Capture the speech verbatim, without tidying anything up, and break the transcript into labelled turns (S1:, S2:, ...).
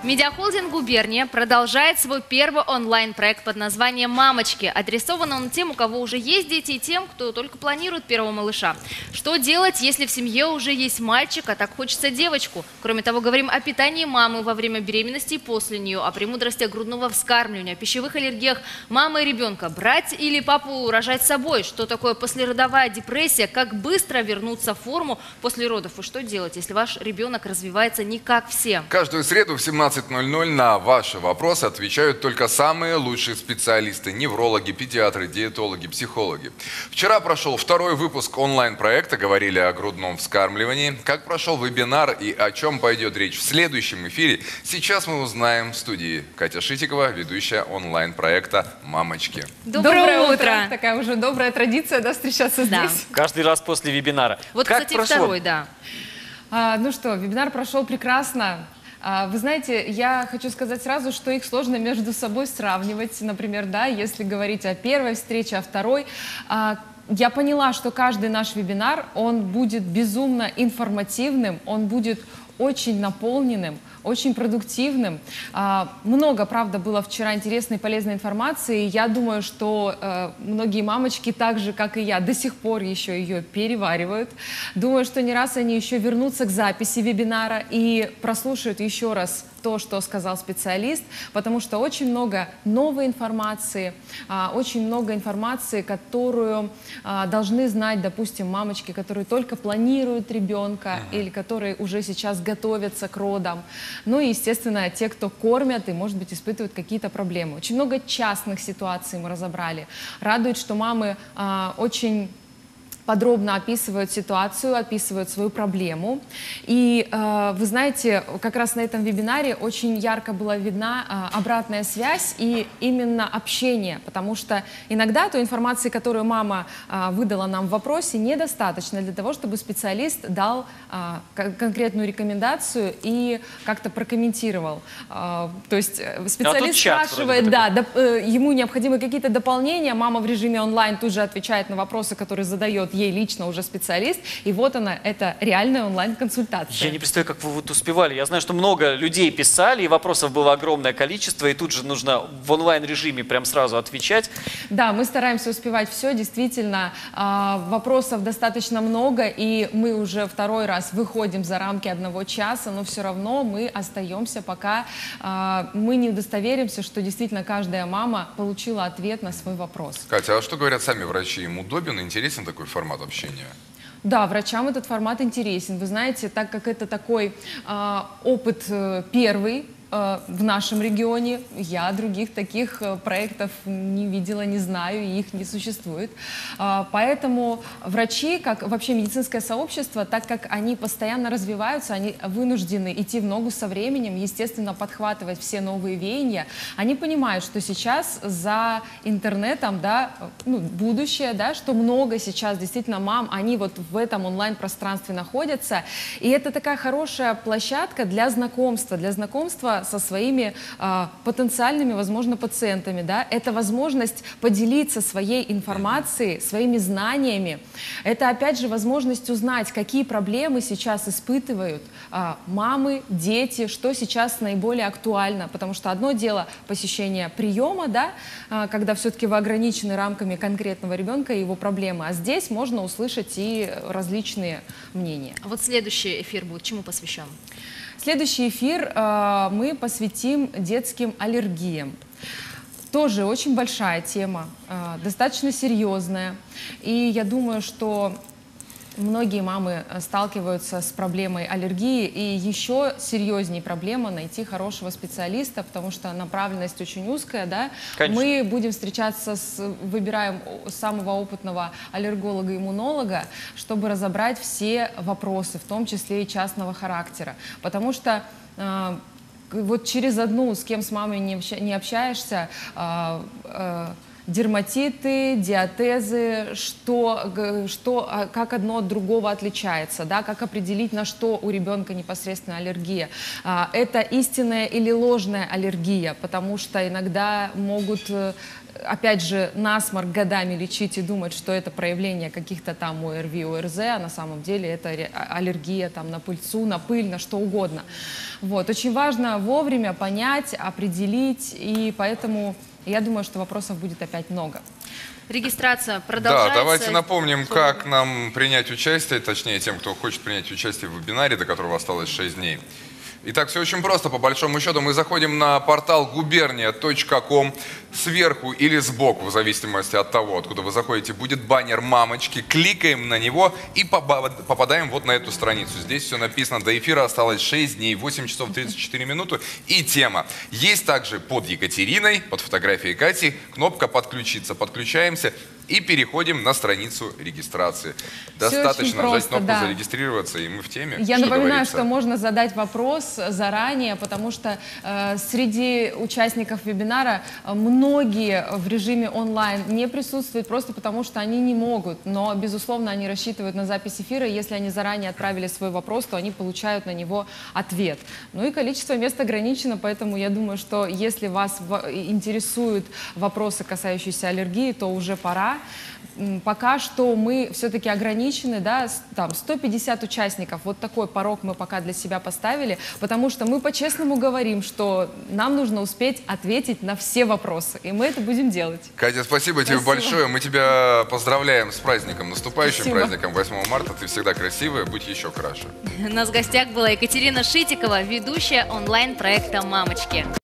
S1: Медиахолдинг «Губерния» продолжает свой первый онлайн-проект под названием «Мамочки». Адресован он тем, у кого уже есть дети, и тем, кто только планирует первого малыша. Что делать, если в семье уже есть мальчик, а так хочется девочку? Кроме того, говорим о питании мамы во время беременности и после нее, о премудростях грудного вскармливания, о пищевых аллергиях мамы и ребенка. Брать или папу рожать с собой? Что такое послеродовая депрессия? Как быстро вернуться в форму после родов? И что делать, если ваш ребенок развивается не как все?
S2: Каждую среду в семнадцать ноль ноль на ваши вопросы отвечают только самые лучшие специалисты – неврологи, педиатры, диетологи, психологи. Вчера прошел второй выпуск онлайн-проекта, говорили о грудном вскармливании. Как прошел вебинар и о чем пойдет речь в следующем эфире, сейчас мы узнаем в студии. Катя Шитикова, ведущая онлайн-проекта «Мамочки».
S1: Доброе,
S3: Доброе утро.
S1: утро!
S3: Такая уже добрая традиция, да, встречаться
S1: Да.
S3: здесь.
S4: Каждый раз после вебинара.
S1: Вот,
S4: Как
S1: кстати,
S4: прошло?
S1: второй, да.
S3: А, ну что, вебинар прошел прекрасно. А, Вы знаете, я хочу сказать сразу, что их сложно между собой сравнивать. Например, да, если говорить о первой встрече, о второй. А, Я поняла, что каждый наш вебинар, он будет безумно информативным, он будет очень наполненным, очень продуктивным. А, Много, правда, было вчера интересной и полезной информации. Я думаю, что э, многие мамочки, так же, как и я, до сих пор еще ее переваривают. Думаю, что не раз они еще вернутся к записи вебинара и прослушают еще раз то, что сказал специалист, потому что очень много новой информации, а, очень много информации, которую а, должны знать, допустим, мамочки, которые только планируют ребенка или которые уже сейчас готовятся к родам. Ну и, естественно, те, кто кормят и, может быть, испытывают какие-то проблемы. Очень много частных ситуаций мы разобрали. Радует, что мамы а, очень подробно описывают ситуацию, описывают свою проблему. И э, вы знаете, как раз на этом вебинаре очень ярко была видна э, обратная связь и именно общение, потому что иногда той информации, которую мама э, выдала нам в вопросе, недостаточно для того, чтобы специалист дал э, конкретную рекомендацию и как-то прокомментировал. Э, то есть специалист спрашивает, да, доп, э, ему необходимы какие-то дополнения, мама в режиме онлайн тут же отвечает на вопросы, которые задает ей лично уже специалист, и вот она, это реальная онлайн-консультация.
S4: Я не представляю, как вы вот успевали. Я знаю, что много людей писали, и вопросов было огромное количество, и тут же нужно в онлайн-режиме прям сразу отвечать.
S3: Да, мы стараемся успевать все, действительно, вопросов достаточно много, и мы уже второй раз выходим за рамки одного часа, но все равно мы остаемся, пока мы не удостоверимся, что действительно каждая мама получила ответ на свой вопрос.
S2: Катя, а что говорят сами врачи? Им удобен, интересен такой формат общения?
S3: Да, врачам этот формат интересен. Вы знаете, так как это такой э, опыт э, первый э, в нашем регионе, я других таких э, проектов не видела, не знаю, и их не существует. Э, поэтому врачи, как вообще медицинское сообщество, так как они постоянно развиваются, они вынуждены идти в ногу со временем, естественно, подхватывать все новые веяния. Они понимают, что сейчас за интернетом, да, ну, будущее, да, что много сейчас действительно мам, они вот в этом онлайн-пространстве находятся. И это такая хорошая площадка для знакомства, для знакомства со своими э, потенциальными, возможно, пациентами. Да? Это возможность поделиться своей информацией, своими знаниями. Это, опять же, возможность узнать, какие проблемы сейчас испытывают э, мамы, дети, что сейчас наиболее актуально. Потому что одно дело посещение приема, да, э, когда все-таки вы ограничены рамками конкретного ребенка и его проблемы. А здесь можно услышать и различные мнения.
S1: Вот следующий эфир будет чему посвящен?
S3: Следующий эфир э, мы посвятим детским аллергиям. Тоже очень большая тема, э, достаточно серьезная. И я думаю, что многие мамы сталкиваются с проблемой аллергии, и еще серьезнее проблема найти хорошего специалиста, потому что направленность очень узкая, да. Мы будем встречаться с, выбираем самого опытного аллерголога-иммунолога, чтобы разобрать все вопросы, в том числе и частного характера, потому что э, вот через одну, с кем с мамой не, обща, не общаешься, э, э, дерматиты, диатезы, что, г- что, а, как одно от другого отличается, да, как определить, на что у ребенка непосредственно аллергия. А, Это истинная или ложная аллергия, потому что иногда могут, э, опять же, насморк годами лечить и думать, что это проявление каких-то там ОРВИ, ОРЗ, а на самом деле это ре- а- аллергия там, на пыльцу, на пыль, на что угодно. Вот. Очень важно вовремя понять, определить, и поэтому я думаю, что вопросов будет опять много.
S1: Регистрация
S2: Да,
S1: продолжается.
S2: давайте напомним, как нам принять участие, точнее, тем, кто хочет принять участие в вебинаре, до которого осталось шесть дней. Итак, все очень просто. По большому счету мы заходим на портал губерния точка ком. Сверху или сбоку, в зависимости от того, откуда вы заходите, будет баннер «Мамочки». Кликаем на него и поба- попадаем вот на эту страницу. Здесь все написано. До эфира осталось шесть дней, восемь часов тридцать четыре минуты. И тема. Есть также под Екатериной, под фотографией Кати, кнопка «Подключиться». Подключаемся и переходим на страницу регистрации. Достаточно
S3: очень
S2: нажать
S3: просто,
S2: кнопку
S3: да.
S2: «Зарегистрироваться», и мы в теме.
S3: Я
S2: Что
S3: напоминаю,
S2: говорится?
S3: что можно задать вопрос заранее, потому что э, среди участников вебинара э, многие в режиме онлайн не присутствуют просто потому, что они не могут. Но, безусловно, они рассчитывают на запись эфира, и если они заранее отправили свой вопрос, то они получают на него ответ. Ну и количество мест ограничено, поэтому я думаю, что если вас в- интересуют вопросы, касающиеся аллергии, то уже пора. М, Пока что мы все-таки ограничены, да, с- там сто пятьдесят участников. Вот такой порог мы пока для себя поставили, потому что мы по-честному говорим, что нам нужно успеть ответить на все вопросы, и мы это будем делать.
S2: Катя, спасибо, тебе
S3: Спасибо.
S2: большое. Мы тебя поздравляем с праздником, наступающим
S3: Спасибо.
S2: праздником восьмого марта. Ты всегда красивая, будь еще краше.
S1: У нас в гостях была Екатерина Шитикова, ведущая онлайн-проекта «Мамочки».